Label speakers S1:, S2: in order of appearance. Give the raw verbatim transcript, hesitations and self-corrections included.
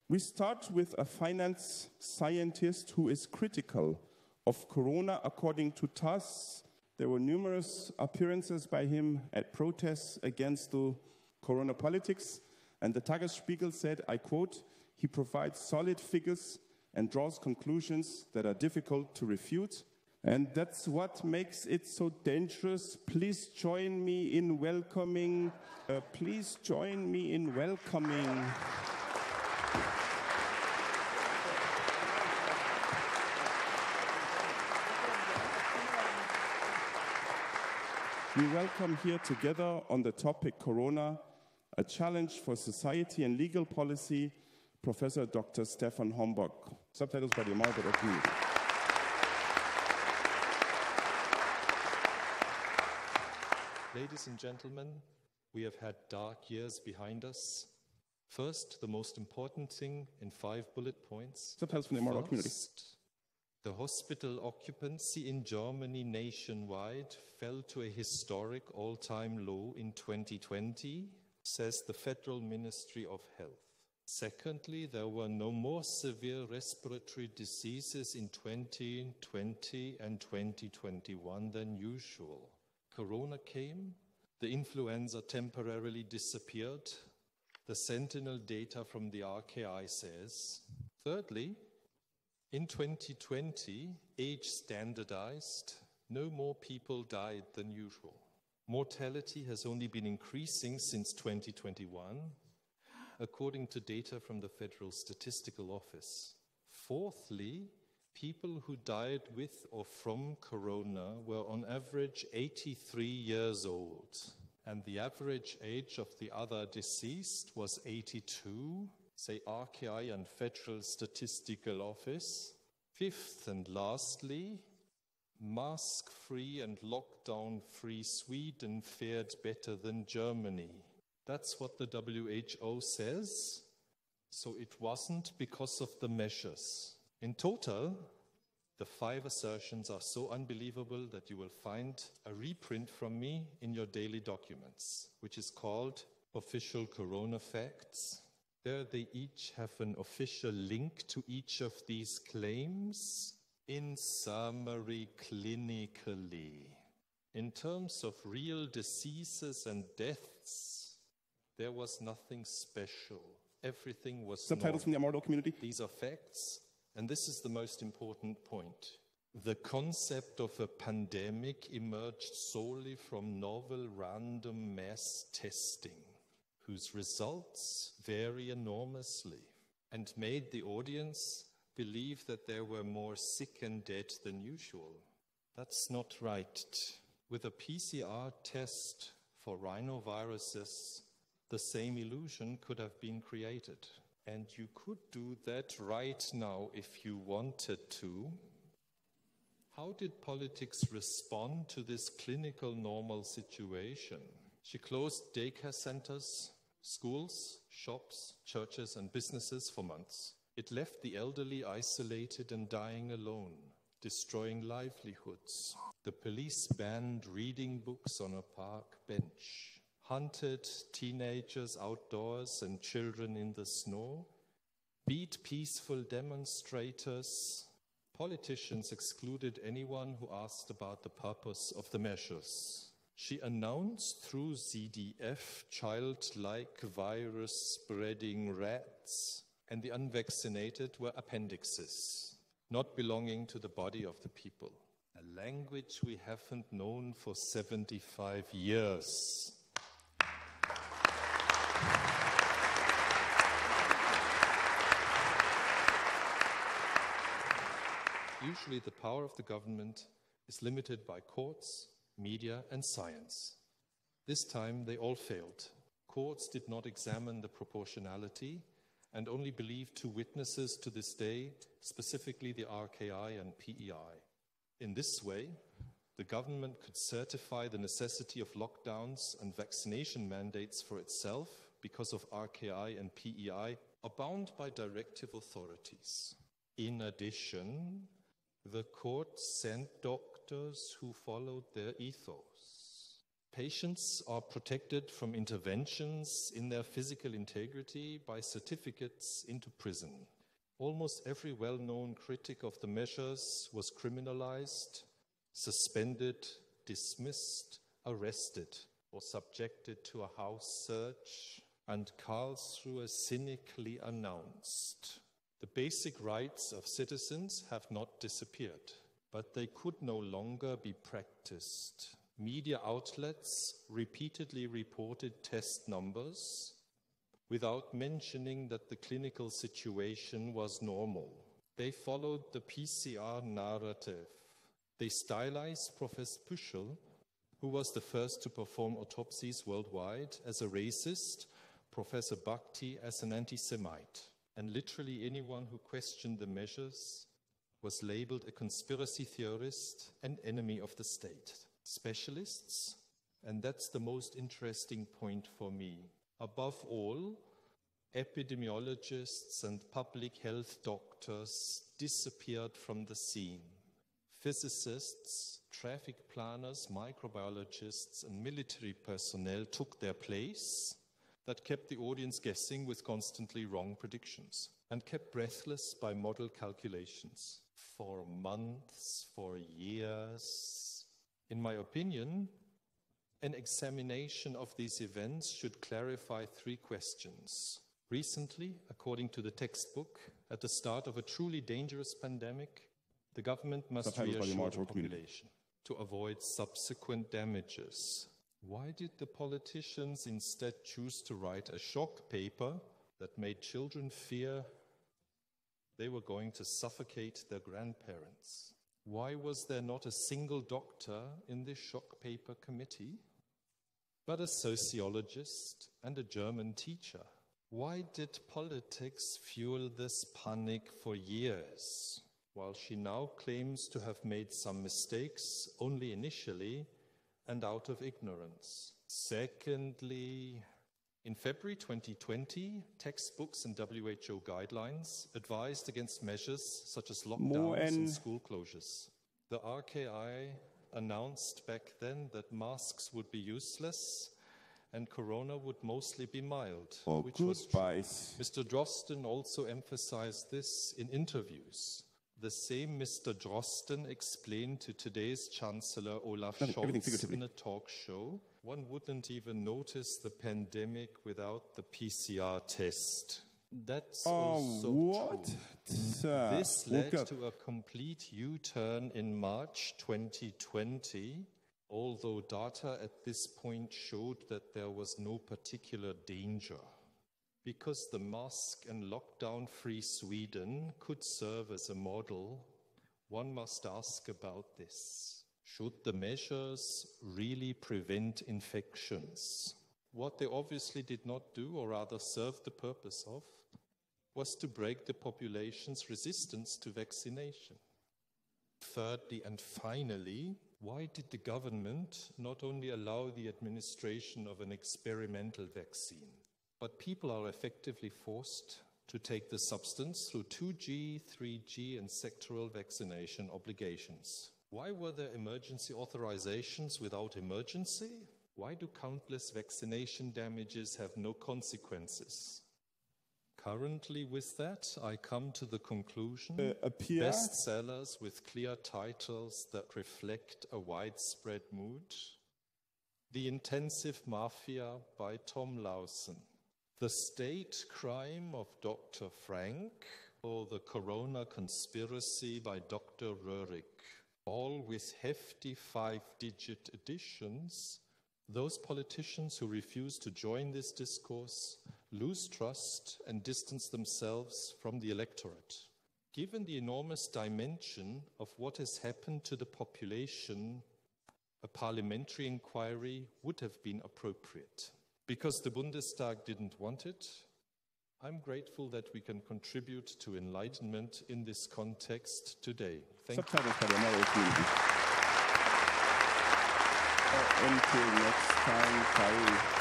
S1: We start with a finance scientist who is critical of Corona. According to T A S S, there were numerous appearances by him at protests against the Corona politics. And the Tagesspiegel said, I quote, he provides solid figures and draws conclusions that are difficult to refute. And that's what makes it so dangerous. Please join me in welcoming, uh, please join me in welcoming We welcome here together on the topic Corona, a challenge for society and legal policy, Professor Doctor Stefan Homburg. Subtitles by the Margaret O'Keefe.
S2: Ladies and gentlemen, we have had dark years behind us. First, the most important thing in five bullet points.
S1: Subtitles from the Margaret Community.
S2: The hospital occupancy in Germany nationwide fell to a historic all-time low in twenty twenty, says the Federal Ministry of Health. Secondly, there were no more severe respiratory diseases in twenty twenty and twenty twenty-one than usual. Corona came, the influenza temporarily disappeared, the Sentinel data from the R K I says. Thirdly, in twenty twenty, age standardized, no more people died than usual. Mortality has only been increasing since twenty twenty-one, according to data from the Federal Statistical Office. Fourthly, people who died with or from corona were on average eighty-three years old, and the average age of the other deceased was eighty-two. Say R K I and Federal Statistical Office. Fifth and lastly, mask-free and lockdown-free Sweden fared better than Germany. That's what the W H O says. So it wasn't because of the measures. In total, the five assertions are so unbelievable that you will find a reprint from me in your daily documents, which is called Official Corona Facts. There they each have an official link to each of these claims. In summary, clinically, in terms of real diseases and deaths, there was nothing special. Everything was
S1: Subtitles from the Amordo Community.
S2: These are facts, and this is the most important point. The concept of a pandemic emerged solely from novel random mass testing, whose results vary enormously, and made the audience believe that there were more sick and dead than usual. That's not right. With a P C R test for rhinoviruses, the same illusion could have been created. And you could do that right now if you wanted to. How did politics respond to this clinical normal situation? She closed daycare centers, schools, shops, churches, and businesses for months. It left the elderly isolated and dying alone, destroying livelihoods. The police banned reading books on a park bench, hunted teenagers outdoors and children in the snow, beat peaceful demonstrators. Politicians excluded anyone who asked about the purpose of the measures. She announced through Z D F childlike virus-spreading rats, and the unvaccinated were appendixes, not belonging to the body of the people. A language we haven't known for seventy-five years. Usually the power of the government is limited by courts, media, and science. This time they all failed. Courts did not examine the proportionality and only believed two witnesses to this day, specifically the R K I and P E I. In this way, the government could certify the necessity of lockdowns and vaccination mandates for itself because of R K I and P E I are bound by directive authorities. In addition, the court sent doctors who followed their ethos. Patients are protected from interventions in their physical integrity by certificates into prison. Almost every well-known critic of the measures was criminalized, suspended, dismissed, arrested, or subjected to a house search, and Karlsruhe cynically announced, the basic rights of citizens have not disappeared, but they could no longer be practiced. Media outlets repeatedly reported test numbers without mentioning that the clinical situation was normal. They followed the P C R narrative. They stylized Professor Püschel, who was the first to perform autopsies worldwide, as a racist, Professor Bhakti as an anti-Semite. And literally anyone who questioned the measures was labeled a conspiracy theorist and enemy of the state. Specialists, and that's the most interesting point for me, above all, epidemiologists and public health doctors disappeared from the scene. Physicists, traffic planners, microbiologists, and military personnel took their place. That kept the audience guessing with constantly wrong predictions and kept breathless by model calculations for months, for years. In my opinion, an examination of these events should clarify three questions. Recently, according to the textbook, at the start of a truly dangerous pandemic, the government must reassure the population to avoid subsequent damages. Why did the politicians instead choose to write a shock paper that made children fear they were going to suffocate their grandparents? Why was there not a single doctor in this shock paper committee, but a sociologist and a German teacher? Why did politics fuel this panic for years, while she now claims to have made some mistakes only initially and out of ignorance? Secondly, in February twenty twenty, textbooks and W H O guidelines advised against measures such as lockdowns and school closures. The R K I announced back then that masks would be useless and corona would mostly be mild,
S1: oh,
S2: which was
S1: true.
S2: Mister Drosten also emphasized this in interviews. The same Mister Drosten explained to today's Chancellor Olaf Scholz in a talk show, one wouldn't even notice the pandemic without the P C R test. That's
S1: oh,
S2: also
S1: what?
S2: true. Uh, this led to a complete U-turn in March twenty twenty, although data at this point showed that there was no particular danger. Because the mask and lockdown-free Sweden could serve as a model, one must ask about this. Should the measures really prevent infections? What they obviously did not do, or rather serve the purpose of, was to break the population's resistance to vaccination. Thirdly and finally, why did the government not only allow the administration of an experimental vaccine, but people are effectively forced to take the substance through two G, three G, and sectoral vaccination obligations? Why were there emergency authorizations without emergency? Why do countless vaccination damages have no consequences? Currently, with that, I come to the conclusion,
S1: uh,
S2: bestsellers with clear titles that reflect a widespread mood. The Intensive Mafia by Tom Lawson. The State Crime of Doctor Frank, or The Corona Conspiracy by Doctor Röhrig. All with hefty five-digit additions. Those politicians who refuse to join this discourse lose trust and distance themselves from the electorate. Given the enormous dimension of what has happened to the population, a parliamentary inquiry would have been appropriate. Because the Bundestag didn't want it, I'm grateful that we can contribute to enlightenment in this context today. Thank you.
S1: Until next time, bye.